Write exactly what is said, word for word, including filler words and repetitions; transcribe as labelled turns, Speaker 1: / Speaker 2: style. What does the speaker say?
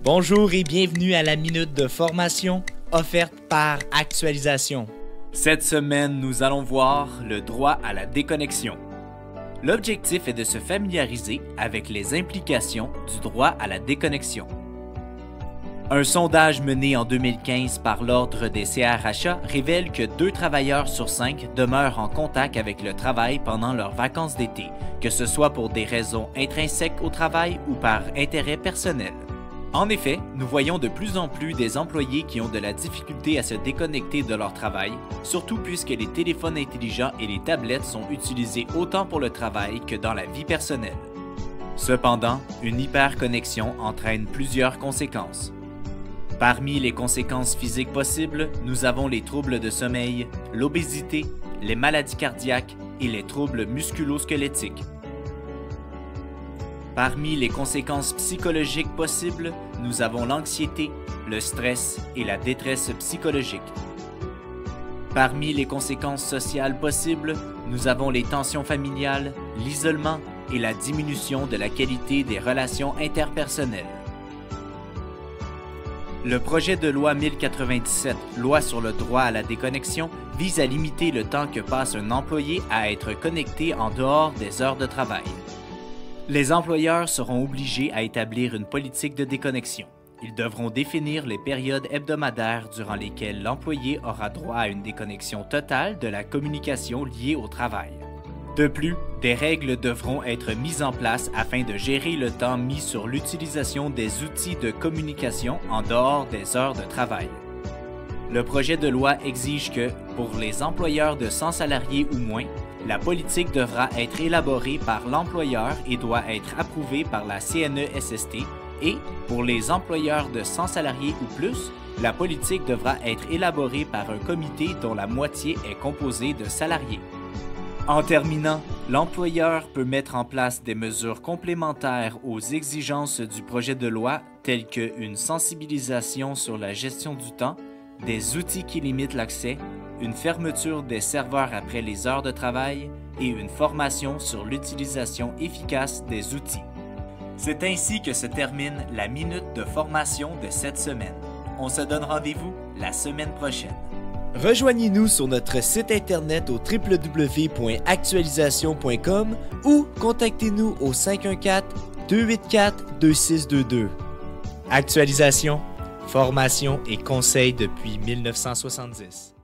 Speaker 1: Bonjour et bienvenue à la minute de formation offerte par Actualisation.
Speaker 2: Cette semaine, nous allons voir le droit à la déconnexion. L'objectif est de se familiariser avec les implications du droit à la déconnexion. Un sondage mené en deux mille quinze par l'Ordre des C R H A révèle que deux travailleurs sur cinq demeurent en contact avec le travail pendant leurs vacances d'été, que ce soit pour des raisons intrinsèques au travail ou par intérêt personnel. En effet, nous voyons de plus en plus des employés qui ont de la difficulté à se déconnecter de leur travail, surtout puisque les téléphones intelligents et les tablettes sont utilisés autant pour le travail que dans la vie personnelle. Cependant, une hyperconnexion entraîne plusieurs conséquences. Parmi les conséquences physiques possibles, nous avons les troubles de sommeil, l'obésité, les maladies cardiaques et les troubles musculo-squelettiques. Parmi les conséquences psychologiques possibles, nous avons l'anxiété, le stress et la détresse psychologique. Parmi les conséquences sociales possibles, nous avons les tensions familiales, l'isolement et la diminution de la qualité des relations interpersonnelles. Le projet de loi mille quatre-vingt-dix-sept, loi sur le droit à la déconnexion, vise à limiter le temps que passe un employé à être connecté en dehors des heures de travail. Les employeurs seront obligés à établir une politique de déconnexion. Ils devront définir les périodes hebdomadaires durant lesquelles l'employé aura droit à une déconnexion totale de la communication liée au travail. De plus, des règles devront être mises en place afin de gérer le temps mis sur l'utilisation des outils de communication en dehors des heures de travail. Le projet de loi exige que, pour les employeurs de cent salariés ou moins, la politique devra être élaborée par l'employeur et doit être approuvée par la C N E S S T et, pour les employeurs de cent salariés ou plus, la politique devra être élaborée par un comité dont la moitié est composée de salariés. En terminant, l'employeur peut mettre en place des mesures complémentaires aux exigences du projet de loi telles qu'une sensibilisation sur la gestion du temps, des outils qui limitent l'accès, une fermeture des serveurs après les heures de travail et une formation sur l'utilisation efficace des outils. C'est ainsi que se termine la minute de formation de cette semaine. On se donne rendez-vous la semaine prochaine.
Speaker 1: Rejoignez-nous sur notre site internet au w w w point actualisation point com ou contactez-nous au cinq un quatre, deux huit quatre, deux six deux deux. Actualisation, formation et conseils depuis mille neuf cent soixante-dix.